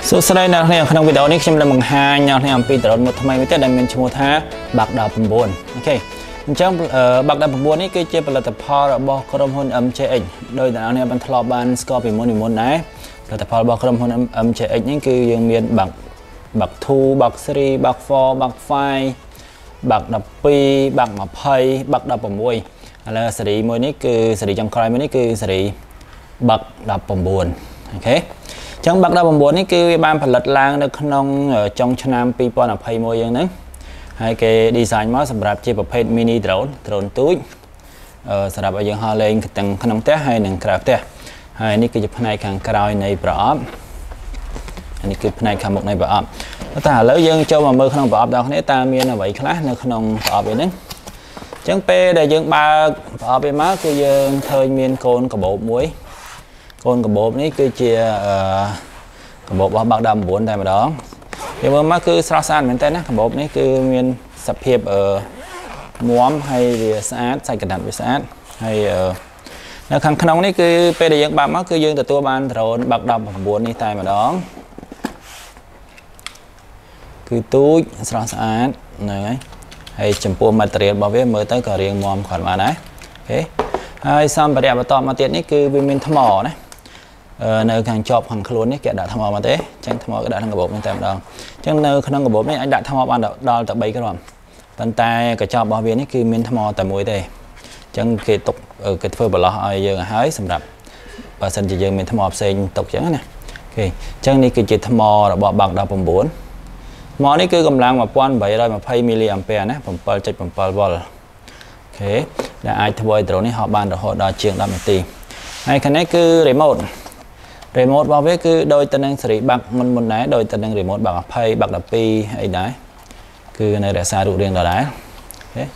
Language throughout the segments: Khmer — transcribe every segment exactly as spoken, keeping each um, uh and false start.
សួស្តីអ្នកនាងក្នុងវីដេអូនេះខ្ញុំនឹងបង្ហាញអ្នកនាងអំពីដ្រូនមួយថ្មីមួយទៀតដែលមានឈ្មោះថាបាក់ដប់9អូខេអញ្ចឹងបាក់ដប់9នេះគឺជាផលិតផលរបស់ក្រុមហ៊ុន M J X ដោយអ្នកនាងបានធ្លាប់បានស្គាល់ពីមុនពីមុនដែរផលិតផលរបស់ក្រុមហ៊ុន M J X នេះគឺយើងមានបាក់បាក់2បាក់3បាក់4បាក់5បាក់12បាក់20បាក់16ឥឡូវស៊េរីមួយនេះគឺស៊េរីចុងក្រោយមួយនេះគឺស៊េរីបាក់19អូខេចឹងបាក់19នេះគឺវាបានផលិតឡើងនៅក្នុងចុងឆ្នាំពីរពាន់ยี่สิบเอ็ดយ៉ាងហ្នឹងហើយគេ design មកសម្រាប់ជាប្រភេទ mini drone drone ទូចអឺសម្រាប់ឲ្យយើងហោះលេងទាំងក្នុងផ្ទះហើយនិងក្រៅផ្ទះហើយនេះគឺជាផ្នែកខាងក្រោយនៃប្រអប់នេះគឺផ្នែកខាងមុខនៃប្រអប់តែឥឡូវយើងចូលមកមើលក្នុងប្រអប់ដល់គ្នាតើមានអ្វីខ្លះនៅក្នុងប្រអប់នេះចឹងពេលដែលយើងបើកប្រអប់វាមកគឺយើងឃើញមានកូនកបោបមួយកូនកបោបនេះគឺជាអឺកបោបរបស់បាក់ដប់9តែម្ដងយើងមើលមកគឺស្រស់ស្អាតមែនតើណាកបោបនេះគឺមានសភាពអឺមាំហើយវាស្អាតសាច់កណ្ដាប់វាស្អាតហើយនៅខាងក្នុងនេះគឺពេលដែលយើងបើកមកគឺយើងទទួលបានដ្រូនបាក់ដប់9នេះតែម្ដងគឺទូចស្រស់ស្អាតហ្នឹងហើយហើយចំពោះ material របស់វាមើលទៅក៏រាងមាំគាត់បានដែរអូខេហើយសម្ភារៈបន្តមកទៀតនេះគឺវាមានថ្មណានៅខាងជាប់ខាងខ្លួននេះគេដាក់ថ្មមកទេអញ្ចឹងថ្មគេដាក់ក្នុងកាបូបនេះតែម្ដងអញ្ចឹងនៅក្នុងកាបូបនេះអាចដាក់ថ្មបានដល់ទៅបីគ្រាប់ប៉ុន្តែកញ្ចប់របស់វានេះគឺមានថ្មតែមួយទេអញ្ចឹងគេទុកគេធ្វើបន្លោះឲ្យយើងឲ្យសម្រាប់បើសិនជាយើងមានថ្មផ្សេងទុកអញ្ចឹងណាអូខេអញ្ចឹងនេះគឺជាថ្មរបស់បាក់ដប់9ថ្មនេះគឺកម្លាំងmột nghìn bảy trăm hai mươiមីលីអាំពែណាseven point sevenវ៉ុលអូខេដែលអាចធ្វើឲ្យដ្រូននេះហោះបានរហូតដល់ជាង10នាទីហើយខាងនេះគឺ remote remote របស់វាគឺដូចទៅនឹងស៊េរីបាក់មុនមុនដែរដូចទៅនឹង remote បាក់20បាក់12អីដែរគឺនៅរក្សារូបរាងដដែលអូខេ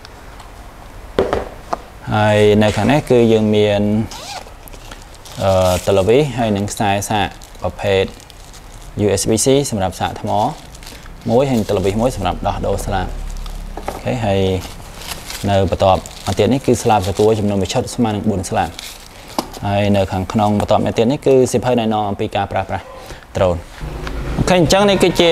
ហើយនៅខាងនេះគឺយើងមានអឺ television ហើយនឹងខ្សែសាកប្រភេទ U S B C សម្រាប់សាកថ្មមួយហើយ television មួយសម្រាប់ដោះដូរស្លាបអូខេហើយនៅបន្ទាប់មកទៀតនេះគឺស្លាបសកួរចំនួនមួយឈុតស្មើនឹងbốnស្លាបហើយនៅខាងក្នុងបន្ទាប់មកទៀតនេះគឺសិភៅណែនាំអំពីការប្រើប្រាស់ដ្រូនអូខេអញ្ចឹងនេះគឺជា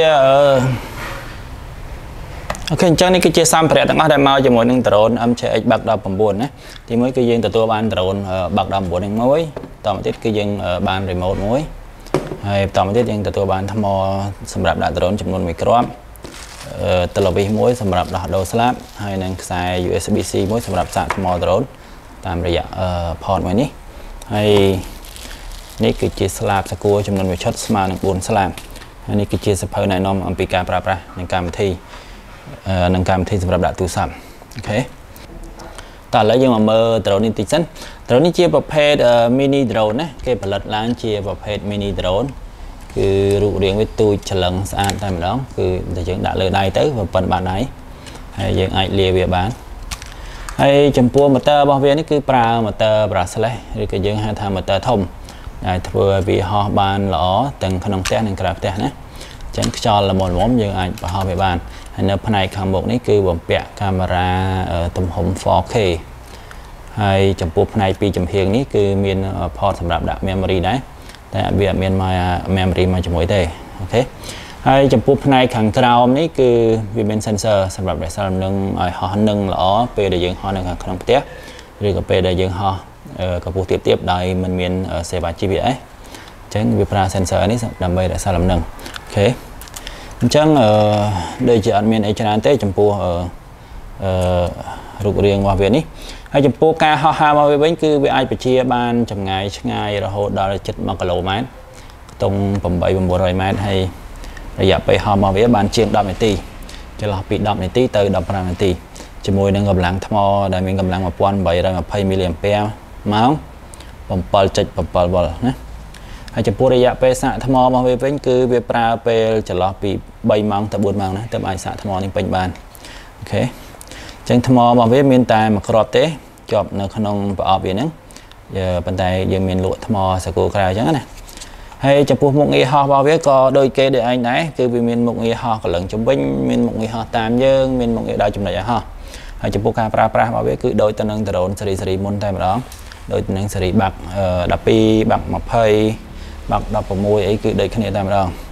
អូខេអញ្ចឹងនេះគឺជាសម្ភារៈទាំងអស់ដែលមកជាមួយនឹងដ្រូន M J X បាក់ដប់9ណាទីមួយគឺយើងទទួលបានដ្រូនបាក់ដប់9នេះមួយបន្តមកទៀតគឺយើងបាន remote មួយហើយបន្តមកទៀតយើងទទួលបានថ្មសម្រាប់ដាក់ដ្រូនចំនួនមួយគ្រាប់អឺ television មួយសម្រាប់ដោះដូរស្លាបហើយនិងខ្សែ U S B C មួយសម្រាប់សាកថ្មដ្រូនតាមរយៈអឺ port មួយនេះហើយនេះគឺជាស្លាបសកួរចំនួនមួយឈុតស្មើនឹងbốnស្លាបហើយនេះគឺជាសភៅណែនាំអំពីការប្រើប្រាស់នៃកម្មវិធីអឺនិងកម្មវិធីសម្រាប់ដាក់ទូរស័ព្ទអូខេតោះឥឡូវយើងមកមើល drone នេះតិចសិន drone នេះជាប្រភេទ mini drone ណាគេផលិតឡើងជាប្រភេទ mini drone គឺរូបរាងវាទូចច្រឡឹងស្អាតតែម្ដងគឺតែយើងដាក់លើដៃទៅវាប៉ុនបានដៃហើយយើងអាចលាវាបានហើយចំពោះ motor របស់វានេះគឺប្រើ motor brushless ឬក៏យើងហៅថា motor ធំដែលធ្វើឲ្យវាហោះបានល្អទាំងក្នុងផ្ទះនិងក្រៅផ្ទះណាអញ្ចឹងខ្យល់ល្មមៗយើងអាចបរហោះវាបានហើយនៅផ្នែកខាងមុខនេះគឺបំពាក់កាមេរ៉ាទំហំ four K ហើយចំពោះផ្នែកពីចំហៀងនេះគឺមាន port សម្រាប់ដាក់ memory ដែរតែវាអត់មាន memory មកជាមួយទេអូខេហើយចំពោះផ្នែកខាងក្រោមនេះគឺវាមាន sensor សម្រាប់រក្សាលំនឹងឲ្យហោះនឹងល្អពេលដែលយើងហោះនៅខាងក្នុងផ្ទះឬក៏ពេលដែលយើងហោះកម្ពស់ទាបៗដោយមិនមានសេវា G P S អញ្ចឹងវាប្រើ sensor នេះដើម្បីរក្សាលំនឹងអូខេអញ្ចឹងអឺដូចជាអត់មានអីច្រើនទេចំពោះអឺរូបរាងរបស់វានេះហើយចំពោះការហោះហើរមកវាវិញគឺវាអាចបញ្ជាបានចម្ងាយឆ្ងាយរហូតដល់ជិតoneគីឡូម៉ែត្រខ្ទង់eight hundred nine hundredម៉ែត្រហើយរយៈពេលហោះមកវាបានជាង10នាទីចន្លោះពី10នាទីទៅ15នាទីជាមួយនឹងកម្លាំងថ្មដែលមានកម្លាំងone thousand eight hundred twentyមីលីអាំពែម៉ោងseven point sevenវ៉ុលណាហើយចំពោះរយៈពេលសាកថ្មរបស់វាវិញគឺវាប្រើពេលចន្លោះពីthreeម៉ោងទៅfourម៉ោងណាទើបអាចសាកថ្មនេះពេញបានអូខេអញ្ចឹងថ្មរបស់វាមានតែមួយគ្រាប់ទេជាប់នៅក្នុងប្រអប់វាហ្នឹងប៉ុន្តែយើងមានលក់ថ្មសកួរក្រៅអញ្ចឹងណាហើយចំពោះមុខងារហោះរបស់វាក៏ដូចគេដូចឯងដែរគឺវាមានមុខងារហោះកលឹងជំវិញមានមុខងារហោះតាមយើងមានមុខងារដល់ចំណុចឲ្យហោះហើយចំពោះការប្រើប្រាស់របស់វាគឺដូចទៅនឹងដ្រូនស៊េរីស៊េរីមុនតែម្ដងដូចទៅនឹងស៊េរីបាក់twelveបាក់twentyបាក់sixteenអីគឺដូចគ្នាតែម្ដង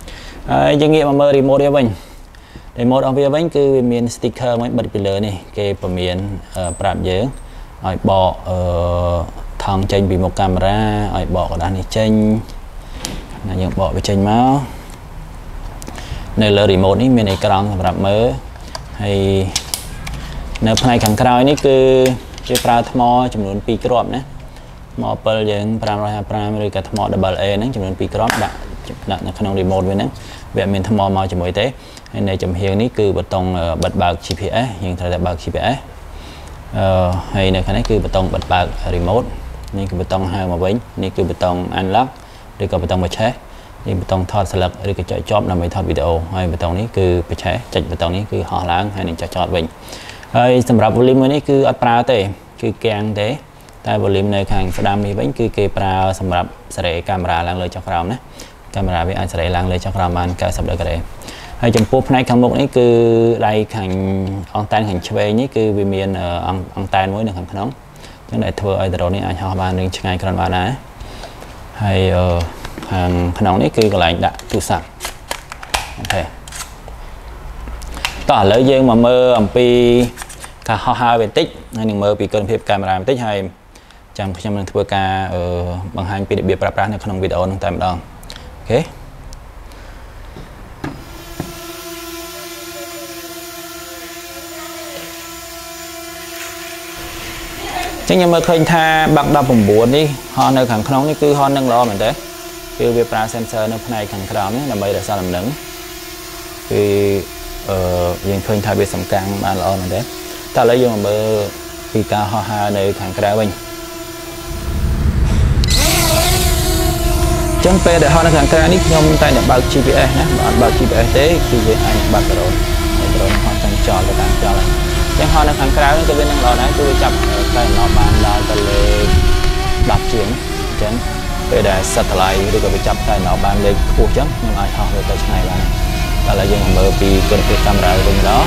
យើងងាកមកមើល remote វាវិញ remote របស់វាវិញគឺវាមាន sticker មួយបិទពីលើនេះគេពមៀនប្រាប់យើងឲ្យបកអឺថង់ចេញពីមុខកាមេរ៉ាឲ្យបកกระดาษនេះចេញណាយើងបកវាចេញមកនៅលើ remote នេះមានអេក្រង់សម្រាប់មើលហើយនៅផ្នែកខាងក្រោយនេះគឺគេប្រើថ្មចំនួនពីរគ្រាប់ណាថ្មពិលយើង555ឬក៏ថ្ម double A ហ្នឹងចំនួនពីរគ្រាប់ដាក់ដាក់នៅក្នុង remote វាហ្នឹងវាមានថ្មមកជាមួយទេហើយនៅចំហៀងនេះគឺប៊ូតុងបិទបើក G P S យើងត្រូវតែបើក G P S អឺហើយនៅខាងនេះគឺប៊ូតុងបិទបើក remote នេះគឺប៊ូតុងហៅមកវិញនេះគឺប៊ូតុង unlock ឬក៏ប៊ូតុងបច្ឆេះនេះប៊ូតុងថតស្លឹកឬក៏ចុចជាប់ដើម្បីថតវីដេអូហើយប៊ូតុងនេះគឺបច្ឆេះចុចប៊ូតុងនេះគឺហោះឡើងហើយនឹងចុចចតវិញហើយសម្រាប់ volume មួយនេះគឺអត់ប្រើទេគឺកាំងទេតែ volume នៅខាងស្ដាំនេះវិញគឺគេប្រើសម្រាប់សេរីកាមេរ៉ាឡើងលើចុះក្រោមណាកាមេរ៉ាវាអាចសេរីឡើងលើចុះក្រោមបាន90ដឺក្រេហើយចំពោះផ្នែកខាងមុខនេះគឺដៃខាងអង្តែនខាងឆ្វេងនេះគឺវាមានអង្តែនមួយនៅខាងក្នុងអញ្ចឹងដែលធ្វើឲ្យ drone នេះអាចហោះបាននឹងឆ្ងាយគ្រាន់បានដែរហើយខាងក្នុងនេះគឺកន្លែងដាក់ទូរស័ព្ទអូខេតោះឥឡូវយើងមកមើលអំពីការហោះហើរបន្តិចហើយនឹងមើលពីគុណភាពកាមេរ៉ាបន្តិចហើយចាំខ្ញុំនឹងធ្វើការបង្ហាញពីរបៀបប្រើប្រាស់នៅក្នុងវីដេអូនោះតែម្ដងអូខេចឹងខ្ញុំមើលឃើញថាបាក់ដប់9នេះហោះនៅខាងក្នុងនេះគឺហោះនឹងល្អមែនទេគឺវាប្រើ sensor នៅផ្នែកខាងក្រោមនេះដើម្បីរក្សាលំនឹងគឺអឺយើងឃើញថាវាសំកាំងបានល្អមែនទេតែឥឡូវយើងមកមើលពីការហោះហើរនៅខាងក្រៅវិញចឹងពេលដែលហោះនៅខាងក្រៅនេះខ្ញុំតែតែបើក G P S ណាបើអត់បើក G P S ទេគឺយើងអាចបើក drone ហើយ drone ហោះតាមចោលទៅតាមចោលហើយចឹងហោះនៅខាងក្រៅក៏វានឹងល្អដែរគឺវាចាប់ខ្សែណោបានដល់ទៅលេខដប់ជាងអញ្ចឹងពេលដែល satellite ឬក៏វាចាប់ខ្សែណោបានលេខខ្ពស់ចឹងខ្ញុំអាចហោះទៅឆ្ងាយបានតែឥឡូវយើងមកមើលពីគុណភាពកាមេរ៉ាវិញម្ដង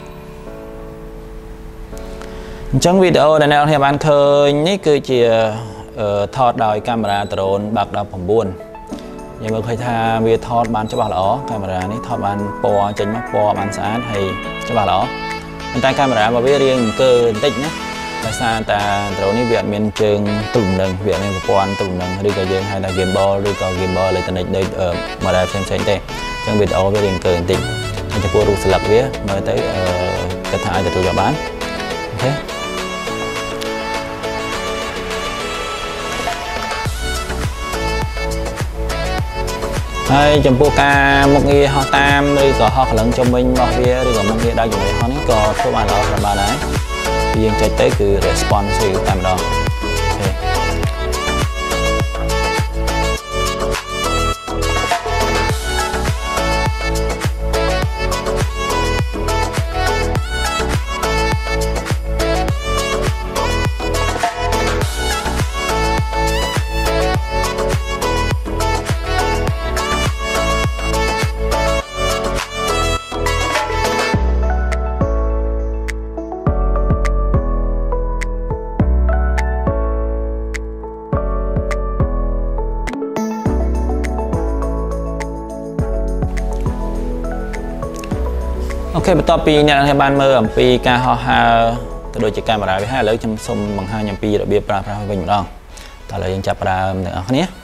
អញ្ចឹងវីដេអូដែលអ្នកនរបានឃើញនេះគឺជាថតដោយកាមេរ៉ា drone បាក់ដប់9យើងមើលឃើញថាវាថតបានច្បាស់ល្អកាមេរ៉ានេះថតបានពណ៌ចេញមកពណ៌បានស្អាតហើយច្បាស់ល្អប៉ុន្តែកាមេរ៉ារបស់វារៀងអង្គើបន្តិចណាដោយសារតែ drone នេះវាអត់មានជើងទល់នឹងវាអត់មានប្រព័ន្ធទល់នឹងឬក៏យើងហៅថា gimbal ឬក៏ gimbal អេឡិចត្រូនិកដូច model ផ្សេងៗទេអញ្ចឹងវីដេអូវារៀងអង្គើបន្តិចហើយចំពោះរូបស្លឹកវាមើលទៅគាត់ថាអាចទទួលយកបានអូខេហើយចំពោះការមុខងារហោះតាមឬក៏ហោះកន្លងជុំវិញរបស់វាឬក៏មុខងារដើរជាមួយហោះនេះក៏ធ្វើបានល្អប្រហែលបានដែរយើងចុចទៅគឺ responsive តែម្ដងអូខេអូខេបន្ទាប់ពីអ្នកនរបានមើលអំពីការហោះហើរទៅដូចជាកាមេរ៉ាវាហើយឥឡូវខ្ញុំសូមបង្ហាញអំពីរបៀបប្រើប្រាស់វិញម្ដងតើឥឡូវយើងចាប់ផ្ដើមទាំងអស់គ្នា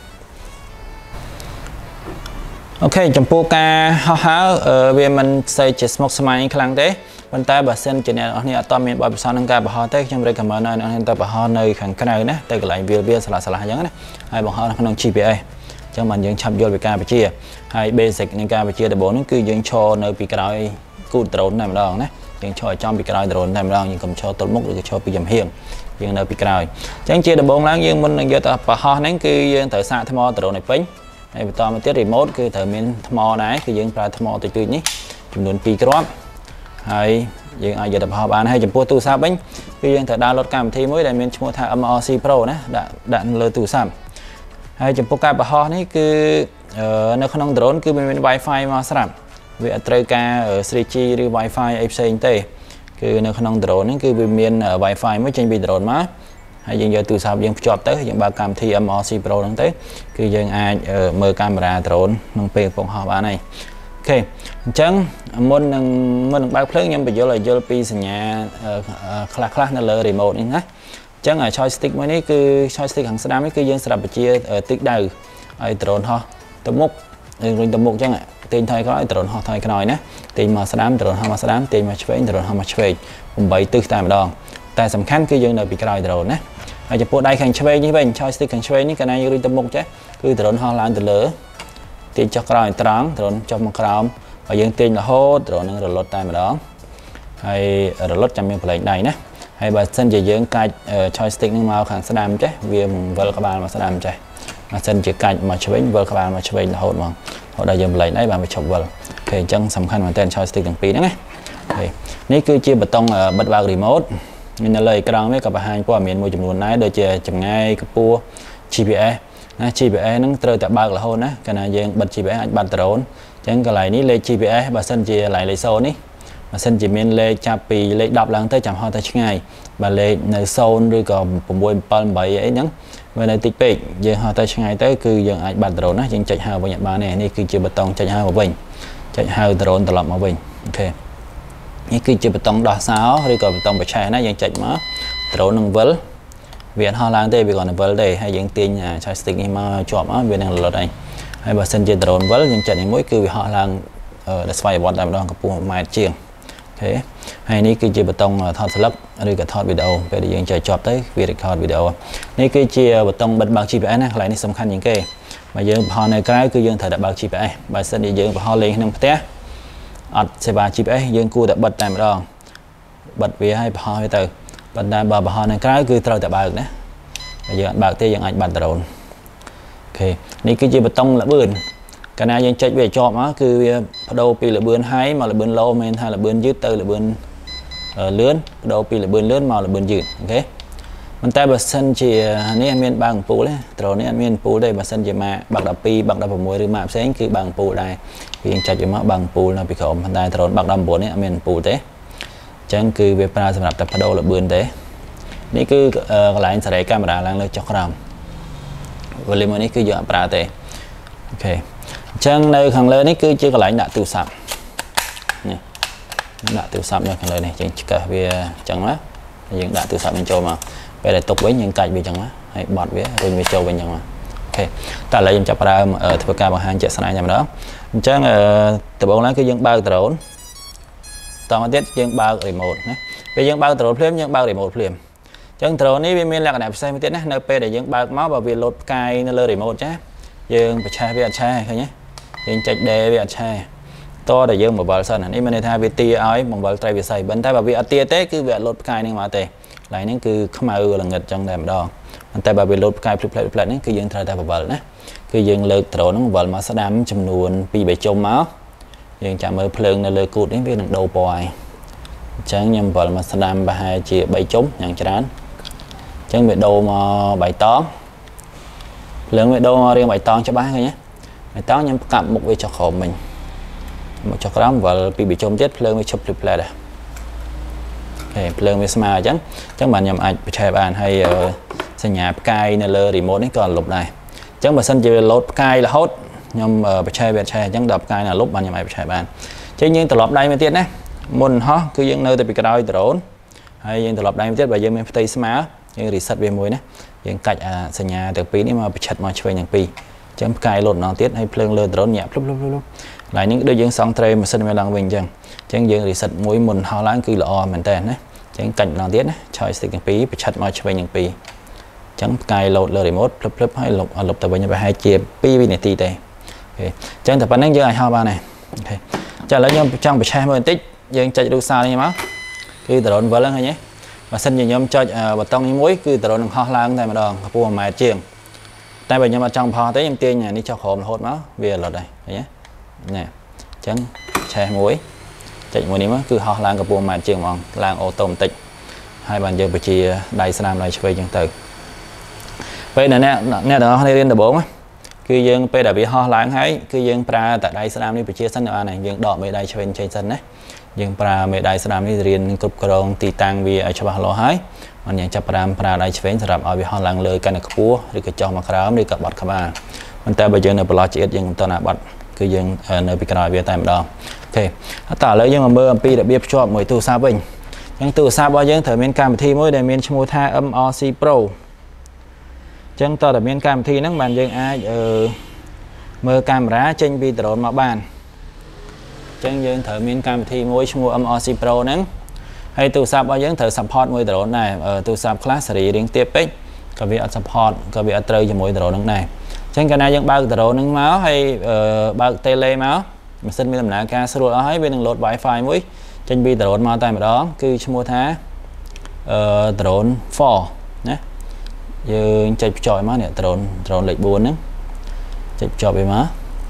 អូខេចំពោះការហោះហើរវាមិនសូវជាស្មុគស្មាញខ្លាំងទេប៉ុន្តែបើសិនជាអ្នកនរអត់មានបទពិសោធន៍ក្នុងការបោះទៅខ្ញុំ recommend ឲ្យអ្នកនរទៅបោះនៅខាងក្រៅណាទៅកន្លែងវាលវាស្លាស្លាអញ្ចឹងណាហើយបោះនៅក្នុង G P S អញ្ចឹងបានយើងឆាប់យល់ពីការបញ្ជាហើយ basic នៃការបញ្ជាដំបូងនោះគឺយើងឈរនៅពីក្រោយគូ drone តែម្ដងណាយើងឈរចំពីក្រោយ drone តែម្ដងយើងកុំឈរទល់មុខឬក៏ឈរពីចំហៀងយើងនៅពីក្រោយអញ្ចឹងជាដំបូងឡើងយើងមុននឹងយកទៅបោះហ្នឹងគឺយើងត្រូវសាកថ្ម drone ឲ្យពេញហើយបន្តមកទៀត remote គឺត្រូវមានថ្មដែរគឺយើងប្រើថ្មតិចតួចនេះចំនួនពីរគ្រាប់ហើយយើងអាចយកទៅបោះបានហើយចំពោះទូរស័ព្ទវិញគឺយើងត្រូវ download កម្មវិធីមួយដែលមានឈ្មោះថា M R C Pro ណាដាក់ដាក់លើទូរស័ព្ទហើយចំពោះការបោះនេះគឺនៅក្នុង drone គឺមាន Wi-Fi មកស្រាប់វាអត់ត្រូវការ three G ឬ Wi-Fi អីផ្សេងទេគឺនៅក្នុង drone ហ្នឹងគឺវាមាន Wi-Fi មួយចេញពី drone មកហើយយើងយកទូរស័ព្ទយើងភ្ជាប់ទៅយើងបើកកម្មវិធី M R C Pro ហ្នឹងទៅគឺយើងអាចមើលកាមេរ៉ា drone ក្នុងពេលកំពុងហោះបានហើយអ ok chẳng muốn muốn bao phơi nhưng bây giờ là giờ pi sân nhà class class nó lờ remote nhá chẳng là joystick mới này cứ joystick hàng xe đam ấy cứ dân sẽ đập chia tích đầu ai drone ho tấm mục rồi tấm mục chẳng ạ tiền thay có ai drone ho thay cái nói nè tiền mà xe đam drone ho mà xe đam tiền mà chơi drone ho mà chơi cùng bảy tư tại mà đòn tại sầm khăn cứ dân là bị cái drone nè ai chụp đây khang chơi như vậy joystick khang chơi ní cái này rồi tấm mục chứ cứ drone ho làm từ lửa tiền cho cái trắng drone cho một cái và dân tiền là hốt drone nó rồi lót tại mà đó hay rồi lót trong miếng plate này nè hay bà sân chỉ dưỡng cạch joystick nhưng mà kháng đam chứ vì vợ các bạn mà sẽ làm chạy mà sân chỉ cạch mà chơi vợ các bạn mà chơi là hốt mà họ đã dùng lấy đấy bạn phải chụp vợ thì chân sầm khăn mà tên joystick từng pí đó nghe ní cứ chia bê tông bật vào remote nên là lời cái đó với các bạn hai qua miền môi trường luôn này đôi chia chừng ngay cái pua giê pê ét giê pê ét nó rơi tại bao là hôn á cái này dân bật giê pê ét anh bật drone chẳng cái này ní lên giê pê ét bà sân chia lại lấy số ní mà xin chỉ miền lê cha pì lê đọc lắng tới chạm hoa tới ngày và lê nơi sâu rồi còn cùng buồn pan bảy ấy nhắn về này tịch bịch giờ hoa tới ngày tới cứ giờ anh bắt đầu nó chỉ chạy hào vào Nhật Bản này này cứ chưa bê tông chạy hào vào bình chạy hào drone tập vào bình ok những cứ chưa bê tông đỏ sáu rồi còn bê tông bạch chạy nóยังchạy má drone nâng vỡ viện hoa lang tây bị còn vỡ đây hay những tiền nhà chạy stick nhưng mà chọn á viện năng lột này hay bà xin chơi drone vỡ nhưng chạy những mỗi cứ bị hoa lang ở để xoay bọt làm đó có buồn mai chiêng thế hay ní cái chia bê tông thọt slug rồi cả thọt video về để dừng chạy chọp tới việc thọt video ní cái chia bê tông bật bằng giê pê ét này lại ní tầm khăn những cái mà giờ họ này cái cứ dừng thời đại bằng giê pê ét bài sân đi dừng và họ lên nông té ọt xe ba giê pê ét dừng cua đã bật tại mà đó bật về hay họ với từ bật tại bờ họ này cái cứ trâu tại bờ đấy bây giờ bạc tê dừng anh bật drone ok ní cái chia bê tông là bươn cái này dân chạy về chọn á cứ đầu pi là bươn hái mà là bươn lâu men hay là bươn dứt từ là bươn lướn đầu pi là bươn lướn mà là bươn dứt ok mình tay bật sân chỉ này anh miên bằng pù đấy rồi này anh miên pù đây bật sân chỉ mà bằng đập pi bằng đập vào môi rồi mà sẽ cứ bằng pù đây vì chạy chỉ mà bằng pù là bị khổng mình tay rồi bằng đập bốn này anh miên pù thế chẳng cứ về pra sản tập đầu là bươn thế này cứ lại anh sẽ để camera lang lên cho làm và lên mới này cứ dọn pra thế ok chân nơi khang lên này cứ chưa có lại đã tiêu sạp này đã tiêu sạp nha khang lên này chẳng cả về chẳng á những đã tiêu sạp bên châu mà về để tục với những cạnh bị chẳng á hay bọt với rồi về châu bên chẳng mà ok ta lại dùng chập ra ở thưa ca bằng hàng chạy sẵn này đó chân từ bốn lá cứ dân bao từ ổn toàn tiết dân bao remote này bây giờ bao từ phim dân bao remote phim chân từ này bên bên là cái này xem tiết này nơi p để dân bao máu vào việc lột cài nơi remote chứ dương phải chơi với chơi thôi nhé dương chạy đề với chơi to để dương một bờ sân này mình thay vì tia ấy một bờ tay bị xây bên tay bảo vì tia té cứ việc lột cài nhưng mà tệ lại những cứ không mà là nghịch trong đèm đo bên tay bảo vì lột cài flip flip flip này cứ dương thay tay vào bờ đấy cứ dương lực trổ nó một bờ mà sẽ đám chầm nuồn bị bị trông máu dương chạm ở phượng là lời cụt đến với đằng đầu bòi chẳng nhầm bờ mà sẽ đám ba hai chia bảy chống nhận chán chẳng bị đầu mà bảy tón lượng về đâu riêng bài toán cho bác thôi nhé bài toán nhắm cặm một về cho khổ mình một cho lắm và bị bị trông chết lượng với chụp được lại đây lượng với smart chẳng chẳng bạn nhầm ảnh chạy bạn hay xây nhà cài này lơ remote ấy còn lục này chẳng mà sân chỉ lột cài là hốt nhưng mà chạy về chạy chẳng đập cài là lúc bạn nhầm ảnh chạy bạn chứ nhưng từ lọp đây mới tiết đấy môn ho cứ những nơi từ bị cái đôi từ ổn hay những từ lọp đây mới tiết và giờ mình phải smart nhưng reset về môi đấy những cạnh à sân nhà từ pí mà bị chặt mà chơi những pí chấm cài lột nó tiết hay phơi lơ drone nhẹ lúc lúc lúc lại những đôi những song tray mà sân về làng mình chẳng chẳng những reset mũi mồn hao lãng cứ lọ mình tên đấy chẳng cạnh nó tiết đấy chơi stick những pí bị chặt mà chơi những pí chẳng cài lột lơ remote lúc lúc hay lục lục từ bên nhà hai chia pí này tì tè chẳng tập bắn đánh giữa ai hao ba này trả lời trong trong bị chơi một tích nhưng chạy đâu xa đi má khi drone vỡ lên hay nhé và sân nhìn nhóm cho bật tông những muối cứ từ đó ho lang này mà đòn của mài chiềng tay bệnh nhân mà trong pho tới em tiên nhà đi cho khổ hốt máu về là đây nhé nè trắng che muối chạy muối này cứ ho lang của mài chiềng mòn lang ô tô tịch hai bàn giờ bị chi đầy sam này về chân từ vậy nè nè nè đó hay lên là bốn á cứ dân p đã bị ho lang ấy cứ dân pra tại đây sam đi bị chia sân này dân đỏ về đây cho bên trên sân đấy nhưng pra mẹ đại sram đi riêng cục còng tì tăng vì ở cho lo hái còn những chập ram pra đại chế sram ở bị họ làng lời cái này cua rồi cái cho mà khám đi cặp bọt khám mình ta bây giờ là bọt chỉ ít nhưng ta là bọt គឺយើងនៅពីក្រោយវាតែម្ដងអូខេតើឥឡូវយើងមកមើលអំពីរបៀបភ្ជាប់មួយទូរស័ព្ទវិញអញ្ចឹងទូរស័ព្ទរបស់យើងត្រូវមានកម្មវិធីមួយដែលមានឈ្មោះថា M R C Pro អញ្ចឹងតើតើមានកម្មវិធីហ្នឹងបានយើងអាចអឺមើលកាមេរ៉ាចេញពីដ្រូនមកបានអញ្ចឹងយើងត្រូវមានកម្មវិធីមួយឈ្មោះ M R C Pro ហ្នឹងហើយទូរស័ព្ទរបស់យើងត្រូវ support មួយដ្រូនដែរទូរស័ព្ទខ្លះសេរីរៀងទាបពេកក៏វាអត់ support ក៏វាអត់ត្រូវជាមួយដ្រូនហ្នឹងដែរអញ្ចឹងកាលណាយើងបើកដ្រូនហ្នឹងមកហើយបើក tele មកម៉ាស៊ីនមានដំណើរការស្រួលអស់ហើយវានឹង load Wi-Fi មួយចេញពីដ្រូនមកតែម្ដងគឺឈ្មោះថាអឺ drone ហ្វរ ណាយើងចុចភ្ជាប់មកនេះ drone drone លេខបួនហ្នឹងចុចភ្ជាប់វាមក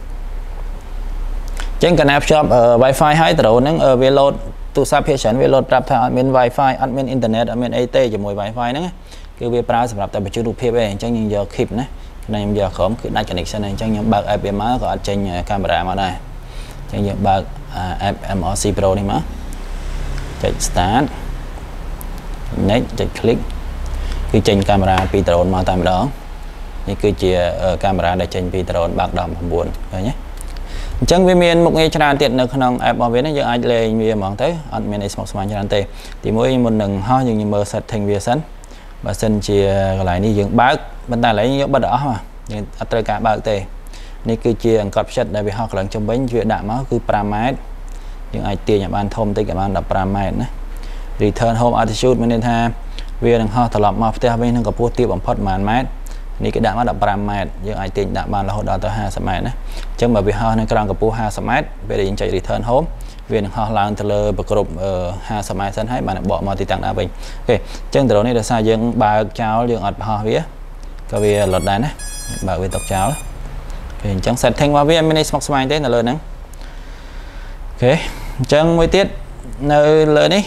អញ្ចឹងកាលណាភ្ជាប់ Wi-Fi ហើយ drone ហ្នឹងវា load ទូរស័ព្ទភាគច្រើនវា load ប្រាប់ថាអត់មាន Wi-Fi អត់មាន internet អត់មានអីទេជាមួយ Wi-Fi ហ្នឹងគឺវាប្រើសម្រាប់តែបញ្ជូនរូបភាពឯងអញ្ចឹងយើងយក keep ណាខ្ញុំយកក្រុមគឺដាច់ connection អញ្ចឹងខ្ញុំបើក app វាមកក៏អត់ចេញកាមេរ៉ាមកដែរអញ្ចឹងយើងបើក app M R C Pro នេះមកចុច start next ចុច click គឺចេញកាមេរ៉ាពី drone មកតែម្ដងនេះគឺជាកាមេរ៉ាដែលចេញពី drone បាក់ដប់9ឃើញទេអញ្ចឹងវាមានមុខងារច្រើនទៀតនៅក្នុង app របស់វានេះយើងអាចលេងវាហ្មងទៅអត់មានអីស្មុគស្មាញច្រើនទេទីមួយមុននឹងហោះយើងមើល setting វាសិនបើសិនជាកន្លែងនេះយើងបើកប៉ុន្តែឥឡូវយើងបិទអស់មកយើងអត់ត្រូវការបើកទេនេះគឺជាអង្កត់ផ្ចិតដែលវាហោះកន្លងចំវិញវាដាក់មកគឺ5ម៉ែត្រយើងអាចទាញឲ្យបានធំតិចក៏បាន15ម៉ែត្រណា return home altitude មានន័យថាវានឹងហោះត្រឡប់មកផ្ទះវិញនឹងកម្ពស់ទាបបំផុតប្រហែលម៉ែត្រនេះគេដាក់មក15ម៉ែត្រយើងអាចទាញដាក់បានរហូតដល់ទៅ50ម៉ែត្រណាអញ្ចឹងបើវាហោះនៅក្រោមកម្ពស់50ម៉ែត្រពេលដែលយើងចុច return home វានឹងហោះឡើងទៅលើប្រគ្រប់50ម៉ែត្រសិនហើយបានបកមកទីតាំងដើមវិញអូខេអញ្ចឹងដ្រូននេះដោយសារយើងបើកចោលយើងអត់បោះវាក៏វាលត់ដែរណាបើកវាຕົកចោលអូខេអញ្ចឹង setting របស់វាមានន័យស្មុគស្មាញទេនៅលើហ្នឹងអូខេអញ្ចឹងមួយទៀតនៅលើនេះ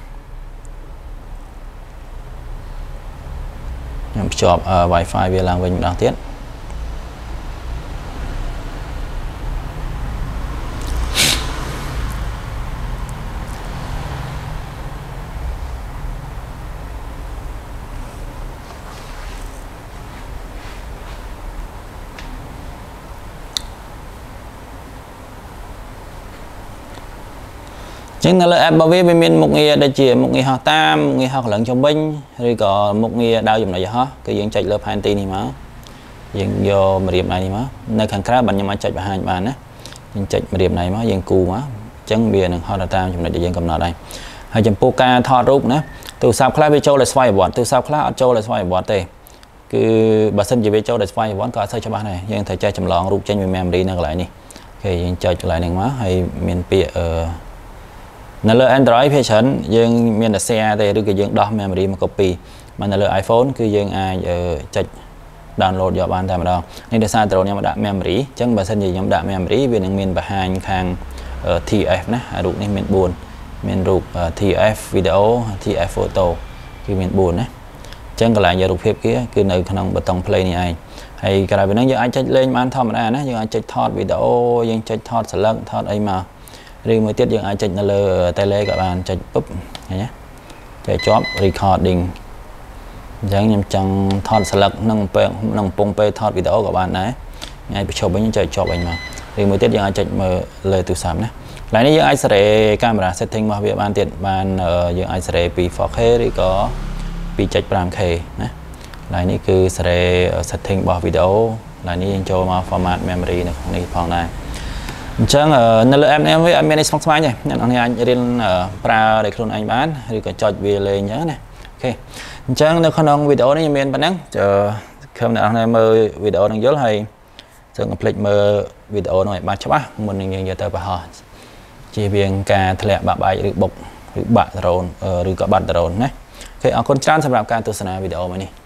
ខ្ញុំភ្ជាប់ Wi-Fi វាឡើងវិញម្ដងទៀតចឹងនៅលើ app របស់វាវាមានមុខងារដូចជាមុខងារហោះតាមមុខងារហោះកន្លងចំវិញឬក៏មុខងារដើរចំណុចហោះគឺយើងចុចលើផែនទីនេះមកយើងយកម្រាមដៃនេះមកនៅខាងក្រៅបាទខ្ញុំអាចចុចបង្ហាញបានណាយើងចុចម្រាមដៃមកយើងគូមកអញ្ចឹងវានឹងហោះតាមចំណុចដែលយើងកំណត់ហើយហើយចំពោះការថតរូបណាទូរស័ព្ទខ្លះវាចូលឲ្យស្វ័យប្រវត្តិទូរស័ព្ទខ្លះអត់ចូលឲ្យស្វ័យប្រវត្តិទេគឺបើសិនជាវាចូលឲ្យស្វ័យប្រវត្តិក៏អត់សូវច្បាស់ដែរយើងត្រូវចេះចម្លងរូបចេញពី memory នៅកន្លែងនេះអូខេយើងចុចកន្លែងហ្នឹងមកហើយមានពាក្យអឺនៅលើ Android ភាគច្រើនយើងមានតែ share ទេឬក៏យើងដោះ memory មក copy មកនៅលើ iPhone គឺយើងអាចចុច download យកបានតែម្ដងនេះដោយសារ drone ខ្ញុំដាក់ memory អញ្ចឹងបើសិនជាខ្ញុំដាក់ memory វានឹងមានបង្ហាញខាង T F ណារូបនេះមាន4មានរូប T F video T F photo គឺមាន4ណាអញ្ចឹងកន្លែងយករូបភាពkiaគឺនៅក្នុងប៊ូតុង play នេះឯងហើយក្រៅពីហ្នឹងយើងអាចចុចលេងបានធម្មតាណាយើងអាចចុចថតវីដេអូយើងចុចថតស្លឹកថតអីមកឬមួយទៀតយើងអាចចុចនៅលើ tele ក៏បានចុចពុបឃើញទេចុចជាប់ recording អញ្ចឹងខ្ញុំចង់ថតស្លឹកក្នុងពេលក្នុងកំពុងពេលថតវីដេអូក៏បានដែរថ្ងៃប្រជុំវិញចុចជាប់វិញមកឬមួយទៀតយើងអាចចុចមើលលើទូរស័ព្ទណាកន្លែងនេះយើងអាចសេរីកាមេរ៉ា setting របស់វាបានទៀតបានយើងអាចសេរីពី four K ឬក៏ two.5 K ណាកន្លែងនេះគឺសេរី setting របស់វីដេអូកន្លែងនេះយើងចូលមក format memory នៅក្នុងនេះផងដែរអញ្ចឹងនៅលើ app នេះវាអត់មានអីស្មុគស្មាញទេអ្នកនរអាចរៀនប្រើដោយខ្លួនឯងបានឬក៏ចុចវាលេងអញ្ចឹងណាអូខេអញ្ចឹងនៅក្នុងវីដេអូនេះមានប៉ុណ្ណឹងខំអ្នកនរមើលវីដេអូនឹងយល់ហើយសូមកុំភ្លេចមើលវីដេអូនោះឲ្យបានច្បាស់មុននឹងយើងយកទៅបង្ហោះជៀសវាងការធ្លាក់បាក់បែកឬបុកឬបាក់ដ្រូនឬក៏បាត់ដ្រូនណាអូខេអរគុណច្រើនសម្រាប់ការទស្សនាវីដេអូមួយនេះ